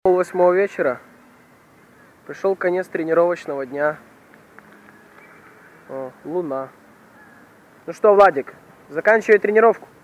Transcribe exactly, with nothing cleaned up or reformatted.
Пол восьмого вечера. Пришел конец тренировочного дня. О, луна. Ну что, Владик, заканчивай тренировку.